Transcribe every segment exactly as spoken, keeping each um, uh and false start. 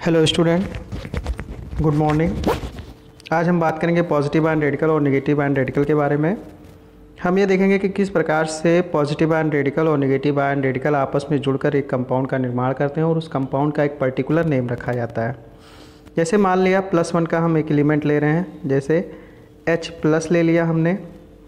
Hello student, good morning. आज हम बात करेंगे पॉजिटिव आयन रेडिकल और नेगेटिव आयन रेडिकल के बारे में। हम ये देखेंगे कि किस प्रकार से पॉजिटिव आयन रेडिकल और नेगेटिव आयन रेडिकल आपस में जुड़कर एक कंपाउंड का निर्माण करते हैं और उस कंपाउंड का एक पर्टिकुलर नेम रखा जाता है। जैसे मान लिया प्लस वन का हम एक एलिमेंट ले रहे हैं, जैसे एच प्लस ले लिया हमने,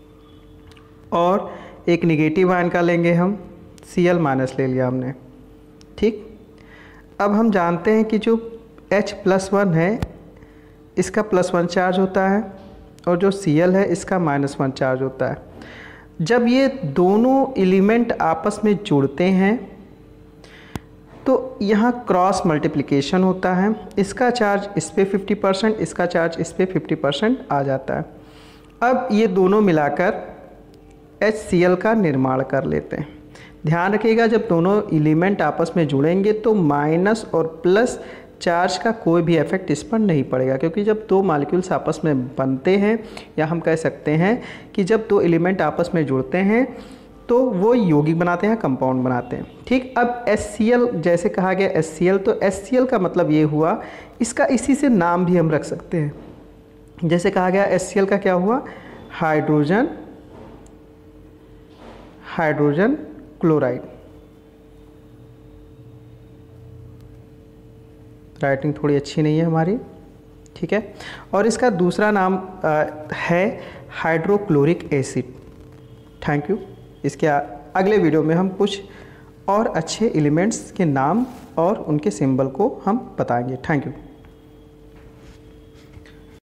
और एक नेगेटिव आयन का लेंगे हम सी एल माइनस ले लिया हमने। ठीक, अब हम जानते हैं कि जो H प्लस वन है इसका प्लस वन चार्ज होता है और जो Cl है इसका माइनस वन चार्ज होता है। जब ये दोनों एलिमेंट आपस में जुड़ते हैं तो यहाँ क्रॉस मल्टीप्लिकेशन होता है। इसका चार्ज इस पे फिफ्टी परसेंट, इसका चार्ज इस पे फिफ्टी परसेंट आ जाता है। अब ये दोनों मिलाकर HCl का निर्माण कर लेते हैं। ध्यान रखिएगा, जब दोनों एलिमेंट आपस में जुड़ेंगे तो माइनस और प्लस चार्ज का कोई भी इफेक्ट इस पर नहीं पड़ेगा, क्योंकि जब दो मॉलिक्यूल्स आपस में बनते हैं, या हम कह सकते हैं कि जब दो एलिमेंट आपस में जुड़ते हैं तो वो यौगिक बनाते हैं, कंपाउंड बनाते हैं। ठीक, अब HCl जैसे कहा गया HCl, तो HCl का मतलब ये हुआ, इसका इसी से नाम भी हम रख सकते हैं। जैसे कहा गया HCl का क्या हुआ, हाइड्रोजन हाइड्रोजन क्लोराइड। राइटिंग थोड़ी अच्छी नहीं है हमारी, ठीक है। और इसका दूसरा नाम आ, है हाइड्रोक्लोरिक एसिड। Thank you. इसके अगले वीडियो में हम कुछ और अच्छे एलिमेंट्स के नाम और उनके सिंबल को हम बताएंगे। Thank you.